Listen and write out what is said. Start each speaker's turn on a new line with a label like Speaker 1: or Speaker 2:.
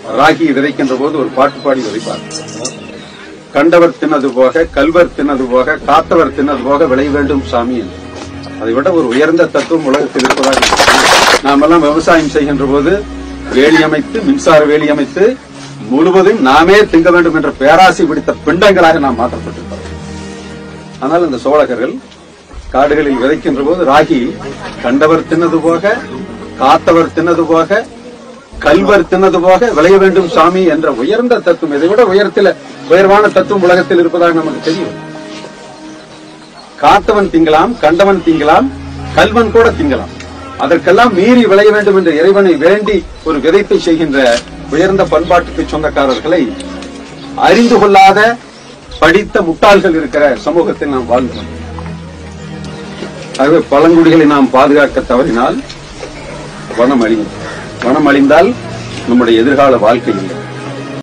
Speaker 1: ராகி விதைக்கின்ற போது ஒரு பாட்டு பாடி விதைப்பார். கண்டவர் தின்னது போக, கல்வர் தின்னது போக, காத்தவர் தின்னது போக விளைய வேண்டும் சாமி என்று. அதை விட ஒரு உயர்ந்த தத்துவம் உலகத்தில் இருப்பதாக நாமெல்லாம் விவசாயம் செய்கின்ற போது வேலி அமைத்து, மின்சார வேலி அமைத்து முழுவதும் நாமே திங்க வேண்டும் என்ற பேராசை பிடித்த பிண்டங்களாக நாம் மாற்றப்பட்டிருக்கிறோம். ஆனால் இந்த சோழகர்கள் காடுகளில் விதைக்கின்ற போது ராகி கண்டவர் தின்னது போக, காத்தவர் தின்னது போக, கல்வர் தின்னது போக விளைய வேண்டும் சாமி என்ற உயர்ந்த தத்துவம், இதை விட உயர்வான தத்துவம் உலகத்தில் இருப்பதாக நமக்கு தெரியும். காத்தவன் திங்கலாம், கண்டவன் திங்கலாம், கல்வன் கூட திங்கலாம். அதற்கெல்லாம் மீறி விளைய வேண்டும் என்ற இறைவனை வேண்டி ஒரு விதைப்பை செய்கின்ற உயர்ந்த பண்பாட்டுக்கு சொந்தக்காரர்களை அறிந்து கொள்ளாத படித்த முட்டாள்கள் இருக்கிற சமூகத்தில் நாம் வாழ்ந்தோம். ஆகவே பழங்குடிகளை நாம் பாதுகாக்க தவறினால் வனம் அழியும். வனம் அழிந்தால் நம்முடைய எதிர்கால வாழ்க்கை இல்லை.